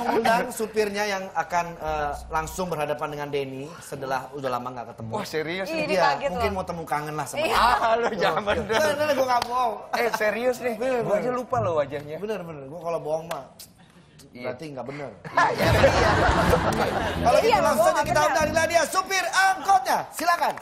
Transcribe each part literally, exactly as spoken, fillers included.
undang supirnya yang akan uh, langsung berhadapan dengan Denny setelah udah lama nggak ketemu. Wah serius nih? Iya, mungkin loh. Mau temu kangen lah sama iya. Ah lu jangan bener. Bener, gue gak bohong. Eh serius nih, gue aja lupa loh wajahnya. Bener, bener. Gue kalau bohong mah berarti nggak bener. Iya. Kalau gitu langsung saja kita undang dia supir angkotnya. Silakan.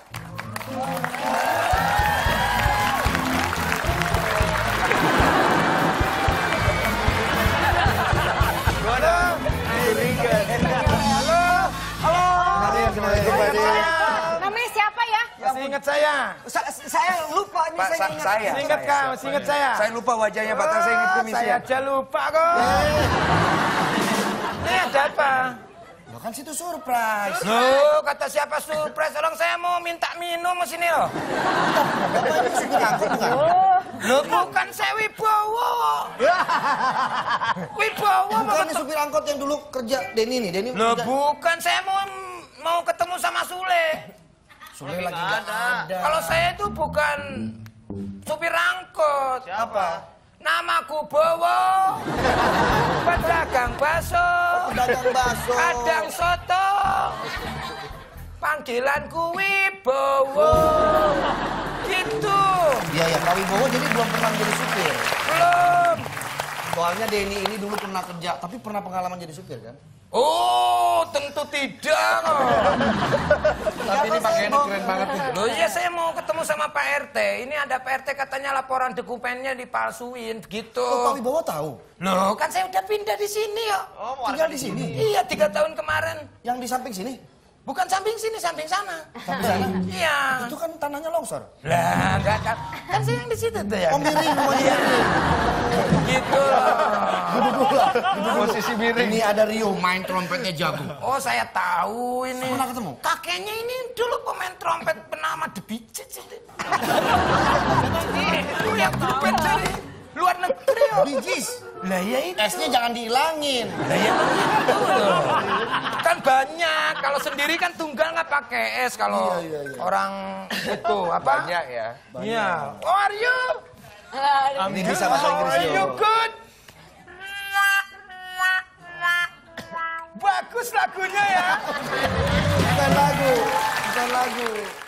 Namanya siapa ya? Masih ingat saya? Sa saya lupa, ini Pak, saya ingat. Masih ingat kak, masih ingat saya? Saya lupa wajahnya, Pak. Saya ingat kumisnya. Saya aja lupa kok. Ini ada apa? Loh kan situ surprise. Loh, kata siapa surprise? Orang saya mau minta minum di sini loh. Bapak ini supir angkot bukan? Loh, bukan saya Wibowo. Wibowo. Bukan ini supir angkot yang dulu kerja Denny nih. Denny Loh, kerja... bukan. Saya mau mau ketemu sama Sule. Sule lagi nggak ada. Kalau saya itu bukan supir angkot. Siapa? Namaku Bowo, pedagang bakso, Pedagang bakso. kadang soto, panggilanku Wibowo, gitu. Iya ya, Pak Wibowo jadi belum pernah jadi supir. Belum. Soalnya Denny ini dulu pernah kerja, tapi pernah pengalaman jadi supir kan? Oh, tentu tidak. Tapi ini pakaiannya keren banget nih. Loh iya, saya mau ketemu sama Pak R T. Ini ada Pak R T katanya laporan dokumennya dipalsuin, begitu. Oh, Pak Wibowo tahu? Loh, kan saya udah pindah di sini ya. Oh, tinggal di sini? Iya, tiga tahun kemarin. Yang di samping sini? Bukan samping sini, samping sana. Samping sana? Iya. Itu kan tanahnya longsor. Lah, enggak kan. Kan saya yang di situ tuh ya. Oh, miring rumahnya. Gitu loh. Posisi miring. Ini ada Rio, main trompetnya jago. Oh, saya tahu ini. Pernah ketemu? Kakeknya ini dulu pemain trompet bernama The Bee Gees. Itu yang trompet dari luar negeri. Bee Gees. Lah ya itu. S-nya jangan dihilangin. Lah ya itu loh. Kan banyak. Kalau sendiri kan tunggal nggak pakai S. Kalau Iya, iya, iya. orang itu apa? Banyak ya. Iya. How are you? Ini bisa bahasa Inggris Are you yo. good? Bagus lagunya ya. Bukan lagu, bukan lagu.